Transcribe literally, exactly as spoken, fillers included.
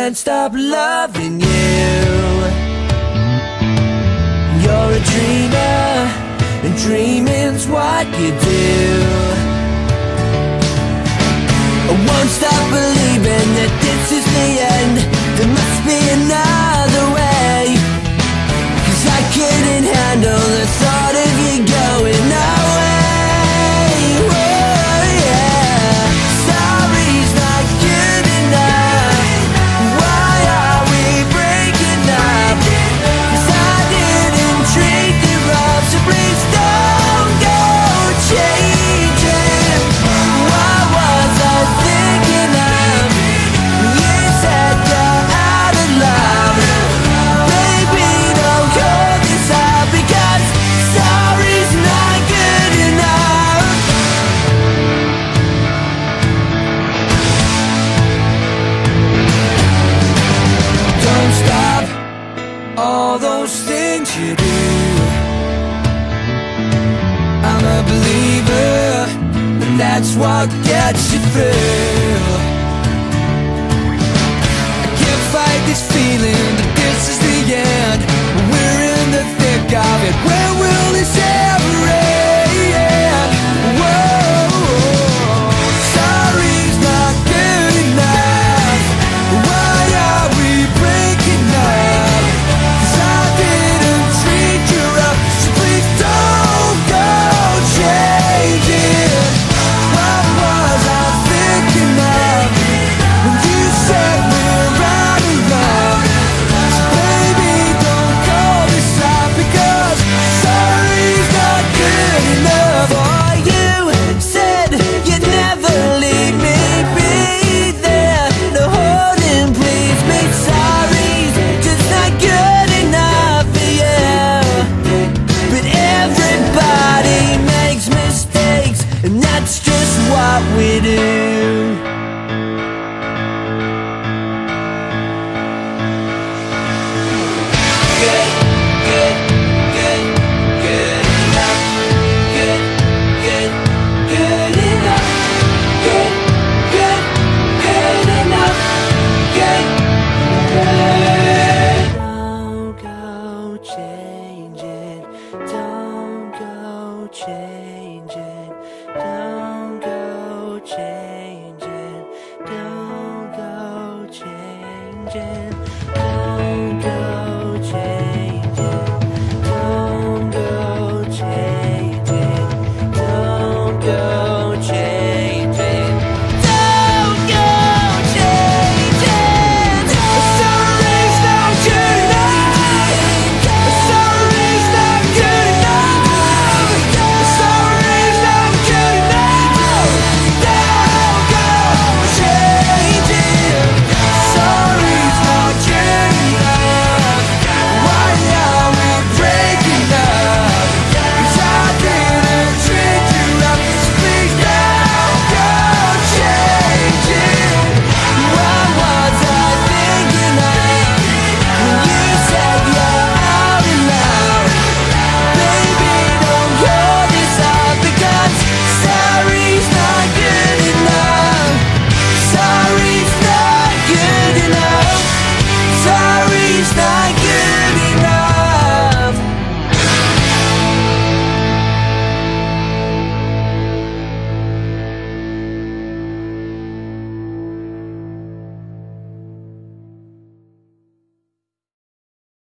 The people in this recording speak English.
can't stop loving you. You're a dreamer, and dreaming's what you do. I won't stop believing that this is the end. There must be another way, 'cause I couldn't handle the thought of you going away. Oh yeah, sorry's not good enough. Why are we breaking up? 'Cause I didn't treat you rough, so please don't go changing. What was I thinking of? You said you're out of love. Baby, don't call this out, because sorry's not good enough. Don't stop all those things you do. I'm a believer, and that's what gets you through. I can't fight this feeling that this is the end. We're in the thick of it. Where will this ever end? Whoa, sorry's not good enough. Why are we breaking up? 'Cause I didn't treat you rough, so please don't go changing. What was I thinking of when you said we're out of love? So baby, don't call this out, because sorry's not good enough. Oh, you said you'd never leave me be there to hold and please me. Sorry's just not good enough for you. But everybody makes mistakes, and that's just what we do. Good, good, good, good enough. Good, good, good enough. Good, good, good enough. Good, good. Don't go changing. Don't go changing.